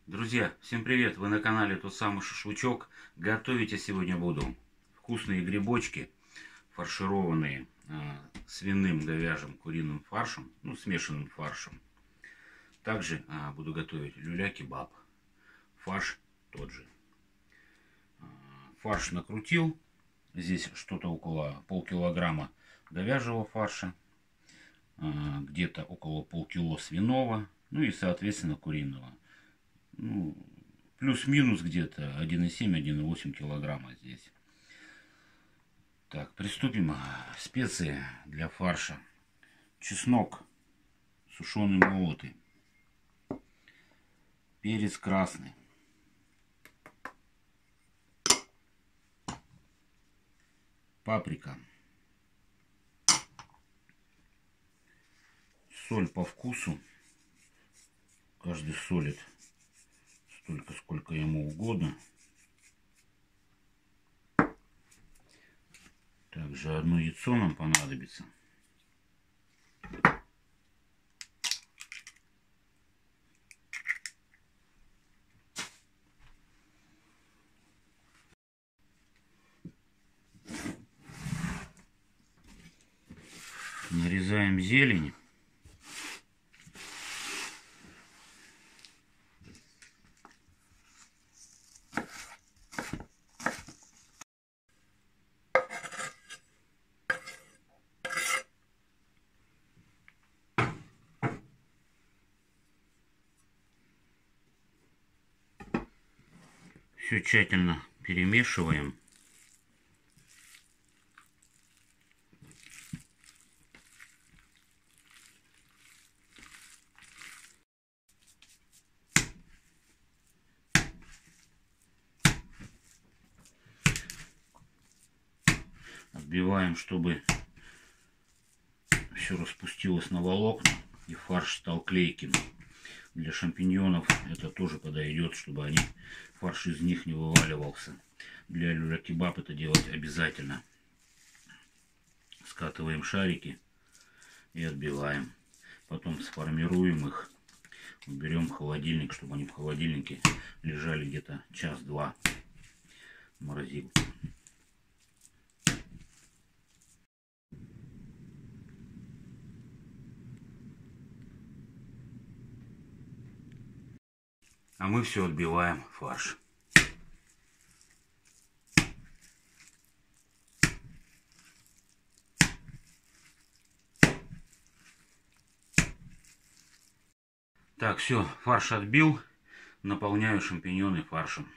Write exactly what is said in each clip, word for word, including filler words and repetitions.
Друзья, всем привет! Вы на канале Тот Самый Шашлычок. Готовить я сегодня буду вкусные грибочки, фаршированные э, свиным, говяжьим, куриным фаршем, ну, смешанным фаршем. Также э, буду готовить люля-кебаб. Фарш тот же. Э, фарш накрутил. Здесь что-то около полкилограмма говяжьего фарша. Э, где-то около полкило свиного. Ну и, соответственно, куриного. Ну, плюс-минус где-то один и семь — один и восемь килограмма здесь. Так, приступим. Специи для фарша. Чеснок сушеный молотый. Перец красный. Паприка. Соль по вкусу. Каждый солит столько, сколько ему угодно. Также одно яйцо нам понадобится. Нарезаем зелень. Все тщательно перемешиваем. Отбиваем, чтобы все распустилось на волокна и фарш стал клейким. Для шампиньонов это тоже подойдет, чтобы они, фарш из них не вываливался. Для люля-кебаб это делать обязательно. Скатываем шарики и отбиваем. Потом сформируем их, уберем в холодильник, чтобы они в холодильнике лежали где-то час-два в морозилке. А мы все отбиваем фарш. Так, все, фарш отбил. Наполняю шампиньоны фаршем.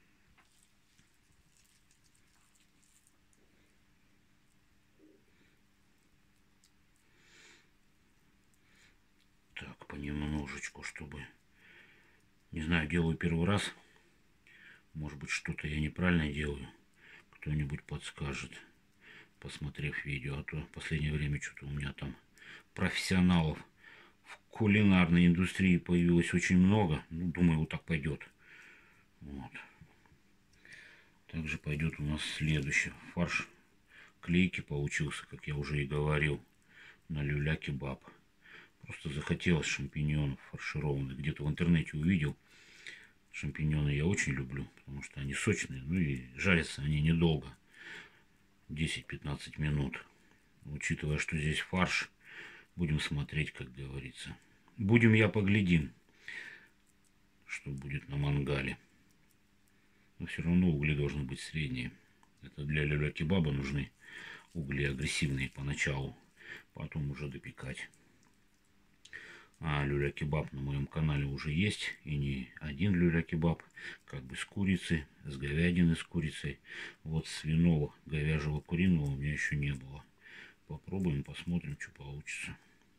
Так, понемножечку, чтобы... Не знаю, делаю первый раз. Может быть, что-то я неправильно делаю. Кто-нибудь подскажет, посмотрев видео. А то в последнее время что-то у меня там профессионалов в кулинарной индустрии появилось очень много. Ну, думаю, вот так пойдет. Вот. Также пойдет у нас следующий. Фарш клейкий получился, как я уже и говорил, на люля-кебаб. Просто захотелось шампиньонов фаршированных. Где-то в интернете увидел. Шампиньоны я очень люблю, потому что они сочные. Ну и жарятся они недолго. десять-пятнадцать минут. Учитывая, что здесь фарш, будем смотреть, как говорится. Будем, я поглядим, что будет на мангале. Но все равно угли должны быть средние. Это для люля-кебаба нужны угли агрессивные поначалу. Потом уже допекать. А люля-кебаб на моем канале уже есть. И не один люля-кебаб. Как бы с курицей, с говядиной с курицей. Вот свиного, говяжьего, куриного у меня еще не было. Попробуем, посмотрим, что получится.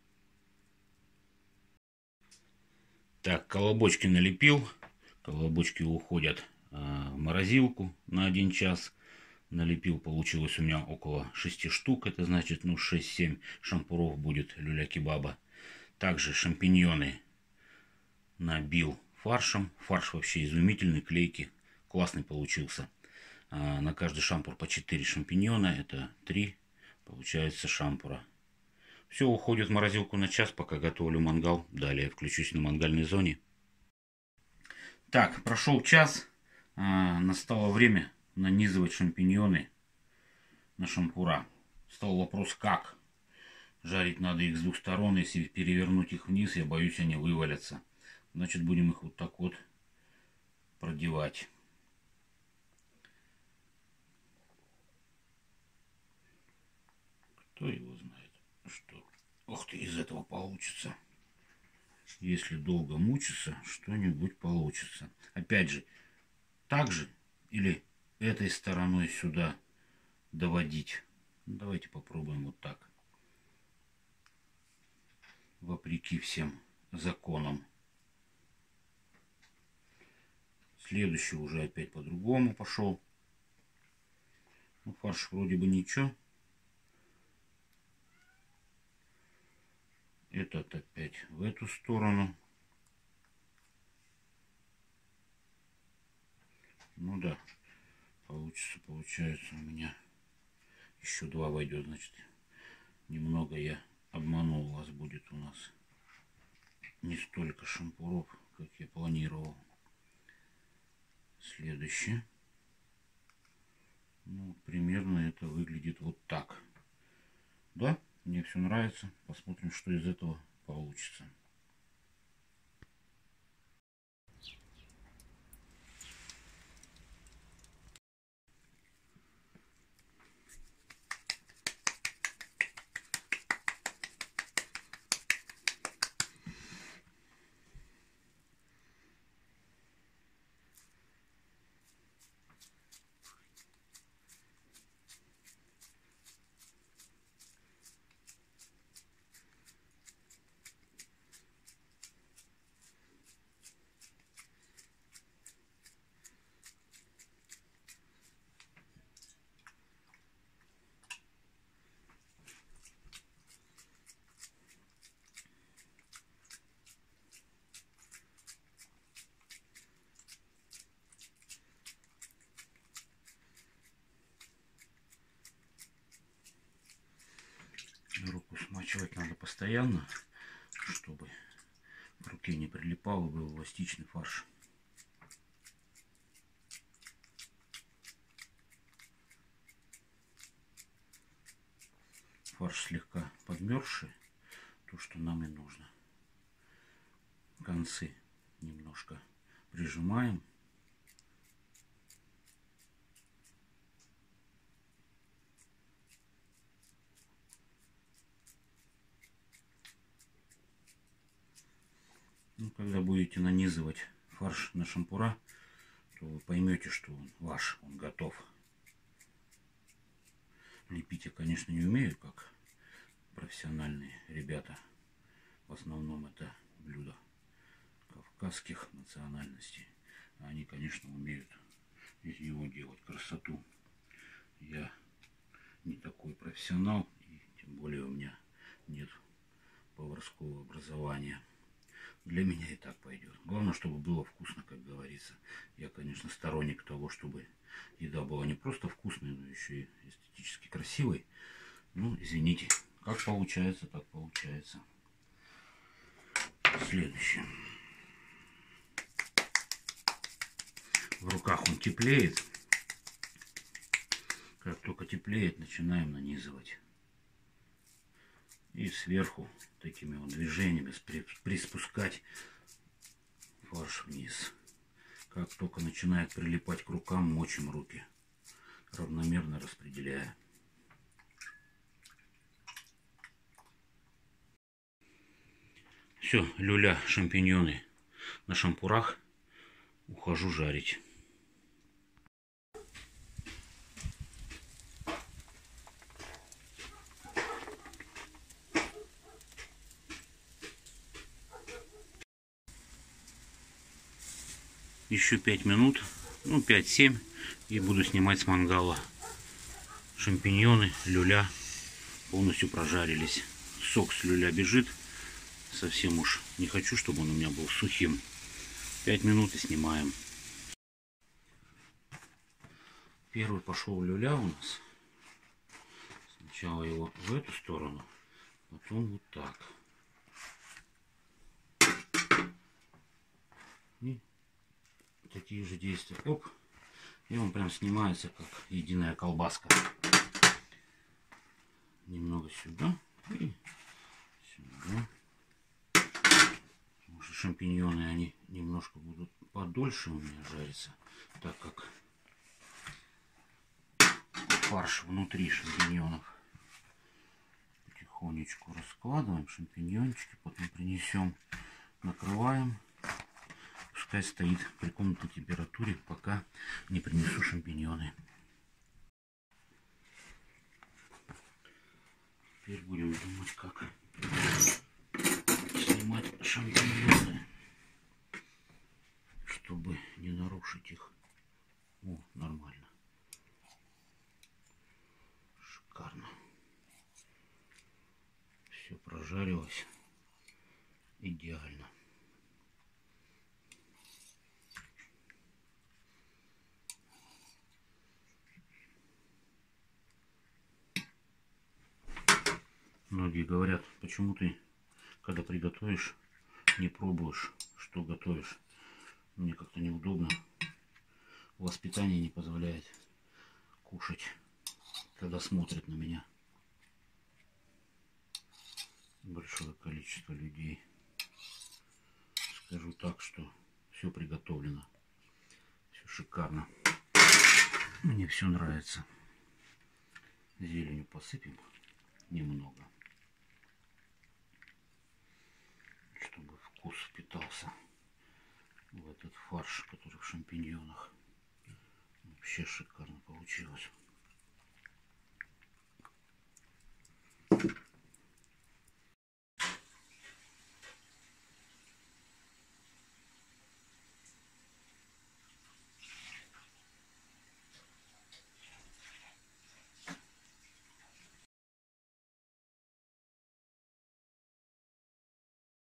Так, колобочки налепил. Колобочки уходят а, в морозилку на один час. Налепил, получилось у меня около шести штук. Это значит, ну, шесть-семь шампуров будет люля-кебаба. Также шампиньоны набил фаршем. Фарш вообще изумительный, клейкий, классный получился. А, на каждый шампур по четыре шампиньона. Это три, получается, шампура. Все уходит в морозилку на час, пока готовлю мангал. Далее включусь на мангальной зоне. Так, прошел час. А, настало время нанизывать шампиньоны на шампура. Стал вопрос, как. Жарить надо их с двух сторон. Если перевернуть их вниз, я боюсь, они вывалятся. Значит, будем их вот так вот продевать. Кто его знает, что... Ох ты, из этого получится. Если долго мучиться, что-нибудь получится. Опять же, так же или этой стороной сюда доводить. Давайте попробуем вот так. Вопреки всем законам. Следующий уже опять по-другому пошел. Ну, фарш вроде бы ничего. Этот опять в эту сторону. Ну да, получится, получается у меня еще два войдет, значит, немного я обманул вас, будет у нас не столько шампуров, как я планировал. Следующее. Ну, примерно это выглядит вот так. Да, мне все нравится. Посмотрим, что из этого получится. Руку смачивать надо постоянно, чтобы к руке не прилипал и был эластичный фарш. Фарш слегка подмерзший, то, что нам и нужно. Концы немножко прижимаем. Ну, когда будете нанизывать фарш на шампура, то вы поймете, что он ваш, он готов. Лепить я, конечно, не умею, как профессиональные ребята. В основном это блюда кавказских национальностей. Они, конечно, умеют из него делать красоту. Я не такой профессионал, и тем более у меня нет поварского образования. Для меня и так пойдет. Главное, чтобы было вкусно, как говорится. Я, конечно, сторонник того, чтобы еда была не просто вкусной, но еще и эстетически красивой. Ну, извините, как получается, так получается. Следующее. В руках он теплеет. Как только теплеет, начинаем нанизывать. И сверху такими вот движениями приспускать фарш вниз. Как только начинает прилипать к рукам, мочим руки, равномерно распределяя. Все, люля, шампиньоны на шампурах. Ухожу жарить. Еще пять минут, ну пять-семь, и буду снимать с мангала. Шампиньоны, люля полностью прожарились. Сок с люля бежит. Совсем уж не хочу, чтобы он у меня был сухим. пять минут и снимаем. Первый пошел люля у нас. Сначала его в эту сторону, потом вот так. И такие же действия. Оп. И он прям снимается, как единая колбаска. Немного сюда и сюда. Потому что шампиньоны, они немножко будут подольше у меня жариться, так как фарш внутри шампиньонов. Потихонечку раскладываем шампиньончики, потом принесем, накрываем. Пускай стоит при комнатной температуре, пока не принесу шампиньоны. Теперь будем думать, как снимать шампиньоны, чтобы не нарушить их. О, нормально. Шикарно. Все прожарилось идеально. Многие говорят, почему ты, когда приготовишь, не пробуешь, что готовишь. Мне как-то неудобно. Воспитание не позволяет кушать, когда смотрят на меня большое количество людей. Скажу так, что все приготовлено, все шикарно. Мне все нравится. Зеленью посыпем немного, чтобы вкус впитался в этот фарш, который в шампиньонах. Вообще шикарно получилось.